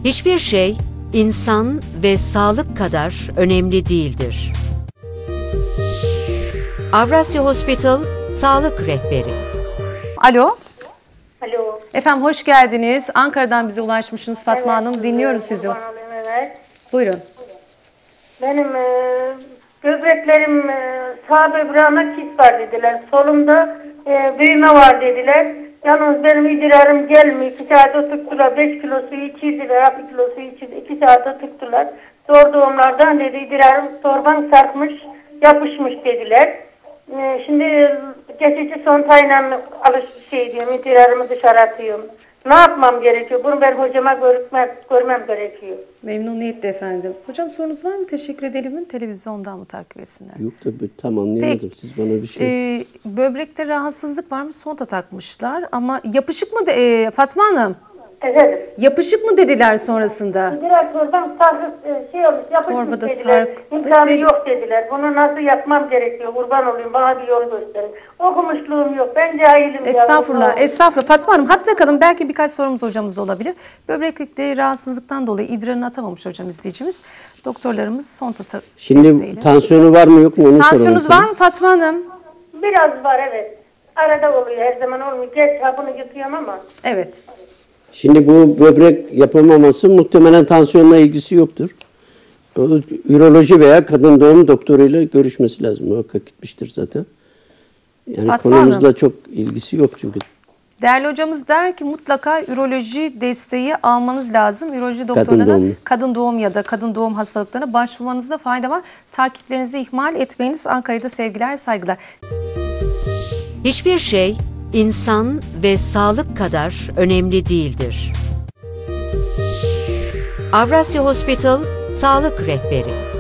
Hiçbir şey insan ve sağlık kadar önemli değildir. Avrasya Hospital Sağlık Rehberi. Alo. Alo. Efendim hoş geldiniz. Ankara'dan bize ulaşmışsınız Fatma Hanım. Dinliyoruz sizi. Evet. Buyurun. Benim böbreklerim sağ böbreğime kis var dediler. Solumda büyüme var dediler. Yalnız benim idrarım gelmiyor. 2 saat oturttular. 5 kilo su içirdiler. 2 kilo su içirdi. 2 saat oturttular. Sorduğumlardan dedi idrarım torban sarkmış, yapışmış dediler. Şimdi geçici sontayla diyorum, idrarımı dışarı atıyorum. Ne yapmam gerekiyor? Bunu ben hocama görmem gerekiyor. Memnuniyetle efendim. Hocam sorunuz var mı? Teşekkür edelim mi? Televizyondan mı takip etsinler? Yok tabii tam anlayamadım. Peki, siz bana bir şey... böbrekte rahatsızlık var mı? Sonda takmışlar ama yapışık mı Fatma Hanım? Evet. Yapışık mı dediler sonrasında? İdrar torban sarkıp olmuş, yapışmış Torbada dediler. sarkık İmkanı bir- yok dediler. Bunu nasıl yapmam gerekiyor? Kurban olayım, bana bir yol gösterin. Okumuşluğum yok. Ben cahilim. Estağfurullah, estağfurullah. Fatma Hanım hatta kalın, belki birkaç sorumuz hocamızda olabilir. Böbreklikte rahatsızlıktan dolayı idrarını atamamış hocam izleyicimiz. Doktorlarımız sonda Şimdi desteğiyle. tansiyonu var mı yok mu onu soralım. Tansiyonunuz var mı Fatma Hanım? Biraz var evet. Arada oluyor, her zaman olmuyor. Geç hapını yutuyorum ama. Evet. Şimdi bu böbrek yapamaması muhtemelen tansiyonla ilgisi yoktur. O, üroloji veya kadın doğum doktoruyla görüşmesi lazım. Muhakkak gitmiştir zaten. Yani Fatma konumuzla Hanım. çok ilgisi yok çünkü. Değerli hocamız der ki mutlaka üroloji desteği almanız lazım. Üroloji doktorlarına kadın doğum ya da kadın doğum hastalıklarına başvurmanızda fayda var. Takiplerinizi ihmal etmeyiniz. Ankara'da sevgiler, saygılar. Hiçbir şey insan ve sağlık kadar önemli değildir. Avrasya Hospital Sağlık Rehberi.